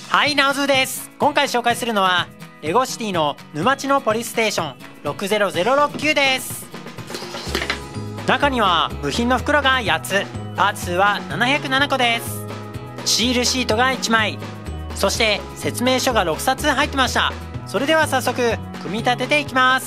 はい、ナオズーです。今回紹介するのはレゴシティの沼地のポリステーション60069です。中には部品の袋が8つ、パーツ数は707個です。シールシートが1枚、そして説明書が6冊入ってました。それでは早速組み立てていきます。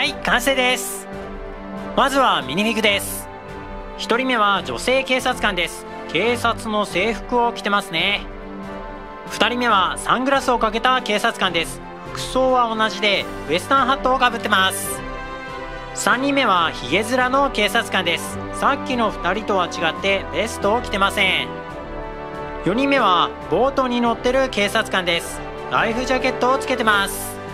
はい、完成です。まずはミニフィグです。1人目は女性警察官です。警察の制服を着てますね。2人目はサングラスをかけた警察官です。服装は同じでウエスタンハットをかぶってます。3人目はヒゲ面の警察官です。さっきの2人とは違ってベストを着てません。4人目はボートに乗ってる警察官です。ライフジャケットをつけてます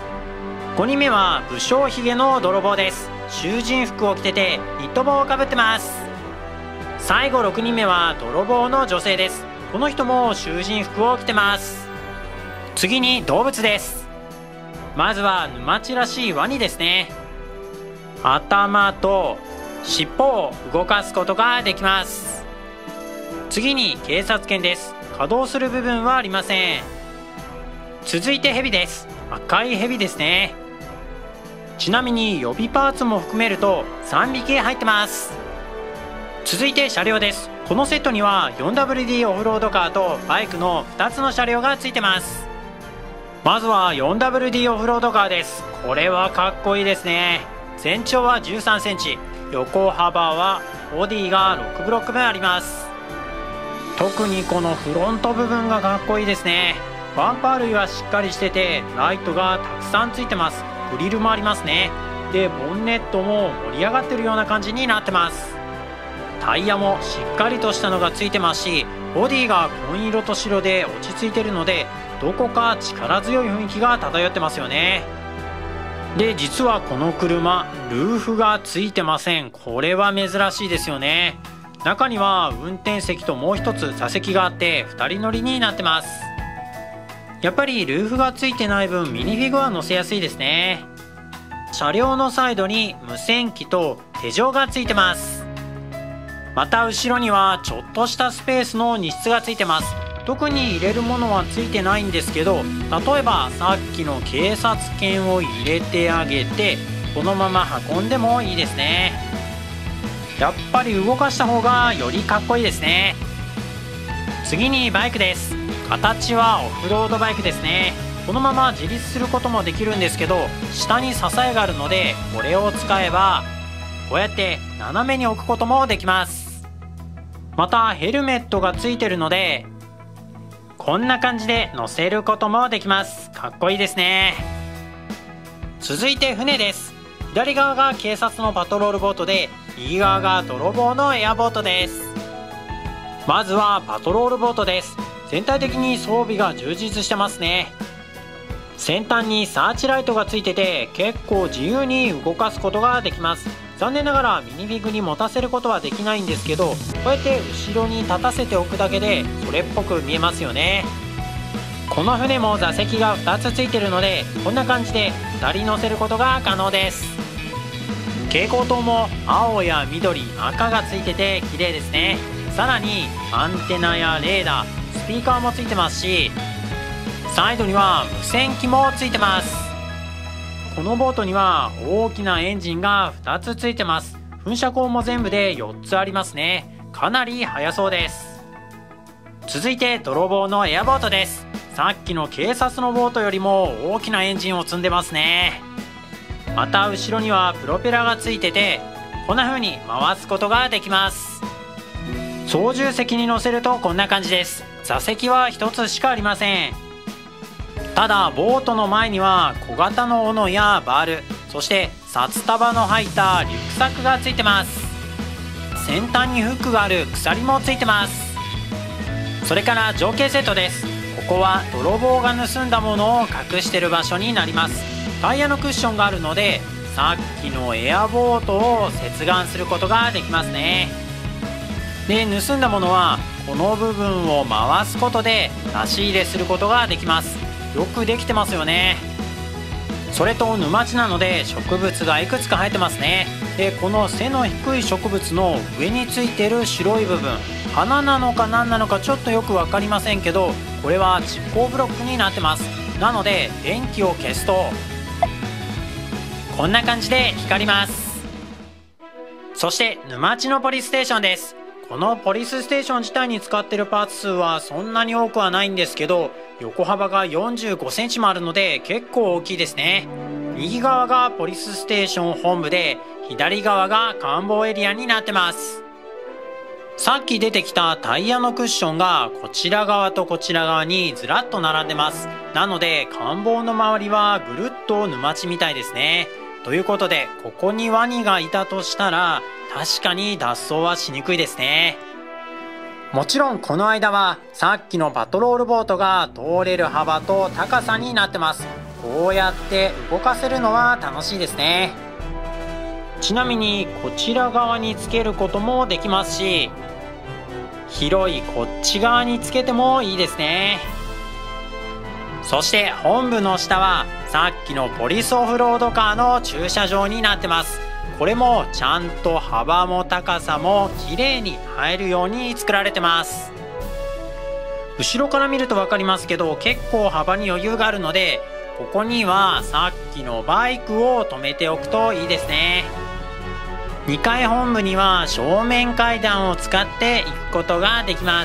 。5人目は武将ひげの泥棒です。囚人服を着ててニット帽をかぶってます。最後6人目は泥棒の女性です。この人も囚人服を着てます。次に動物です。まずは沼地らしいワニですね。頭と尻尾を動かすことができます。次に警察犬です。稼働する部分はありません。続いてヘビです。赤いヘビですね。ちなみに予備パーツも含めると3匹入ってます。続いて車両です。このセットには 4WD オフロードカーとバイクの2つの車両がついてます。まずは 4WD オフロードカーです。これはかっこいいですね。全長は13センチ、横幅はボディが6ブロック分あります。特にこのフロント部分がかっこいいですね。バンパー類はしっかりしててライトがたくさんついてます。グリルもありますね。でボンネットも盛り上がってるような感じになってます。タイヤもしっかりとしたのがついてますし、ボディが紺色と白で落ち着いてるのでどこか力強い雰囲気が漂ってますよね。で実はこの車ルーフがついてません。これは珍しいですよね。中には運転席ともう一つ座席があって2人乗りになってます。やっぱりルーフがついてない分ミニフィグは乗せやすいですね。車両のサイドに無線機と手錠がついてます。また後ろにはちょっとしたスペースの荷室がついてます。特に入れるものはついてないんですけど、例えばさっきの警察犬を入れてあげてこのまま運んでもいいですね。やっぱり動かした方がよりかっこいいですね。次にバイクです。形はオフロードバイクですね。このまま自立することもできるんですけど、下に支えがあるのでこれを使えばこうやって斜めに置くこともできます。またヘルメットがついてるのでこんな感じで乗せることもできます。かっこいいですね。続いて船です。左側が警察のパトロールボートで右側が泥棒のエアボートです。まずはパトロールボートです。全体的に装備が充実してますね。先端にサーチライトがついてて結構自由に動かすことができます。残念ながらミニフィグに持たせることはできないんですけど、こうやって後ろに立たせておくだけでそれっぽく見えますよね。この船も座席が2つついてるのでこんな感じで2人乗せることが可能です。蛍光灯も青や緑、赤がついてて綺麗ですね。さらにアンテナやレーダー、スピーカーもついてますし、サイドには無線機もついてます。このボートには大きなエンジンが2つついてます。噴射口も全部で4つありますね。かなり速そうです。続いて泥棒のエアボートです。さっきの警察のボートよりも大きなエンジンを積んでますね。また後ろにはプロペラがついててこんな風に回すことができます。操縦席に乗せるとこんな感じです。座席は1つしかありません。ただボートの前には小型の斧やバール、そして札束の入ったリュックサックがついてます。先端にフックがある鎖もついてます。それから情景セットです。ここは泥棒が盗んだものを隠してる場所になります。タイヤのクッションがあるのでさっきのエアボートを接岸することができますね。で盗んだものはこの部分を回すことで出し入れすることができます。よくできてますよね。それと沼地なので植物がいくつか生えてますね。でこの背の低い植物の上についてる白い部分、花なのか何なのかちょっとよく分かりませんけど、これは蓄光ブロックになってます。なので電気を消すとこんな感じで光ります。そして沼地のポリステーションです。このポリスステーション自体に使ってるパーツ数はそんなに多くはないんですけど、横幅が45センチもあるので結構大きいですね。 右側がポリスステーション本部で、左側が官房エリアになってます。さっき出てきたタイヤのクッションがこちら側とこちら側にずらっと並んでます。なので官房の周りはぐるっと沼地みたいですね。ということで、ここにワニがいたとしたら確かに脱走はしにくいですね。もちろんこの間はさっきのパトロールボートが通れる幅と高さになってます。こうやって動かせるのは楽しいですね。ちなみにこちら側につけることもできますし、広いこっち側につけてもいいですね。そして本部の下はさっきのポリスオフロードカーの駐車場になってます。これもちゃんと幅も高さも綺麗に入るように作られてます。後ろから見ると分かりますけど、結構幅に余裕があるので、ここにはさっきのバイクを止めておくといいですね。2階本部には正面階段を使って行くことができます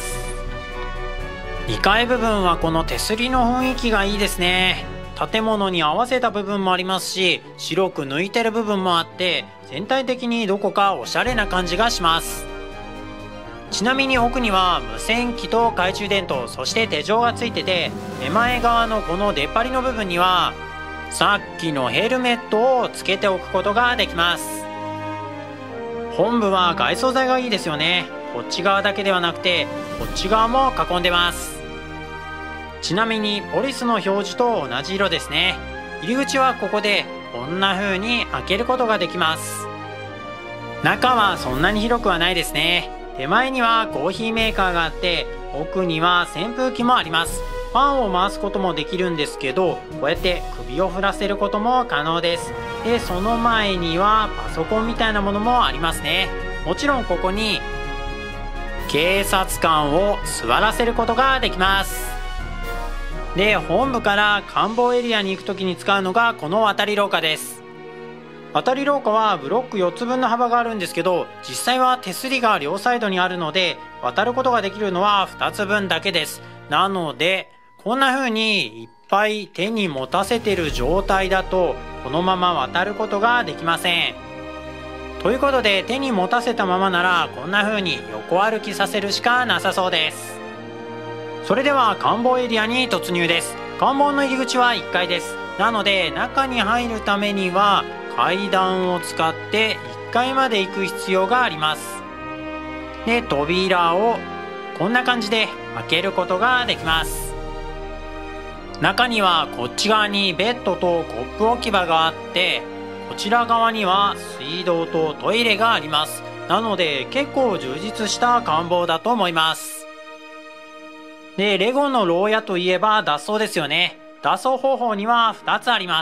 。2階部分はこの手すりの雰囲気がいいですね。建物に合わせた部分もありますし、白く抜いてる部分もあって、全体的にどこかおしゃれな感じがします。ちなみに奥には無線機と懐中電灯、そして手錠がついてて、手前側のこの出っ張りの部分にはさっきのヘルメットをつけておくことができます。本部は外装材がいいですよね。こっち側だけではなくてこっち側も囲んでます。ちなみにポリスの表示と同じ色ですね。入り口はここでこんな風に開けることができます。中はそんなに広くはないですね。手前にはコーヒーメーカーがあって、奥には扇風機もあります。ファンを回すこともできるんですけど、こうやって首を振らせることも可能です。で、その前にはパソコンみたいなものもありますね。もちろんここに警察官を座らせることができます。で、本部から官房エリアに行く時に使うのがこの渡り廊下です。渡り廊下はブロック4つ分の幅があるんですけど、実際は手すりが両サイドにあるので、渡ることができるのは2つ分だけです。なのでこんな風にいっぱい手に持たせてる状態だとこのまま渡ることができません。ということで、手に持たせたままならこんな風に横歩きさせるしかなさそうです。それでは官房エリアに突入です。官房の入り口は1階です。なので中に入るためには階段を使って1階まで行く必要があります。で、扉をこんな感じで開けることができます。中にはこっち側にベッドとコップ置き場があって、こちら側には水道とトイレがあります。なので結構充実した官房だと思います。で、レゴの牢屋といえば脱走ですよね。脱走方法には2つあります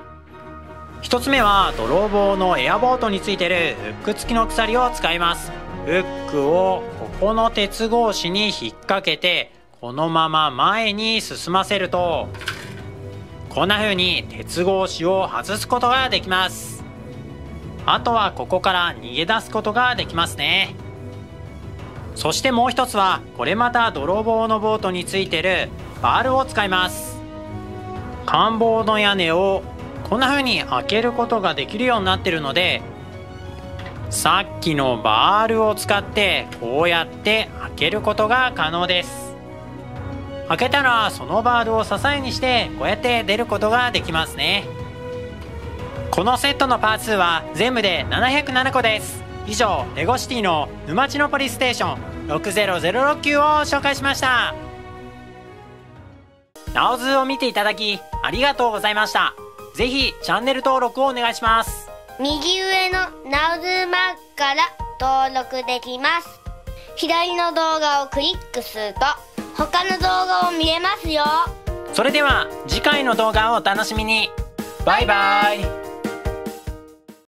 。1つ目は泥棒のエアボートについてるフック付きの鎖を使います。フックをここの鉄格子に引っ掛けて、このまま前に進ませると、こんな風に鉄格子を外すことができます。あとはここから逃げ出すことができますね。そしてもう一つは、これまた泥棒のボートについてるバールを使います。官房の屋根をこんな風に開けることができるようになってるので、さっきのバールを使ってこうやって開けることが可能です。開けたらそのバールを支えにしてこうやって出ることができますね。このセットのパーツは全部で707個です。以上、レゴシティの沼地のポリステーション60069を紹介しました。ナオズを見ていただきありがとうございました。ぜひチャンネル登録をお願いします。 右上のナウズマークから登録できます。左の動画をクリックすると他の動画を見れますよ。 それでは次回の動画をお楽しみに。バイバイ。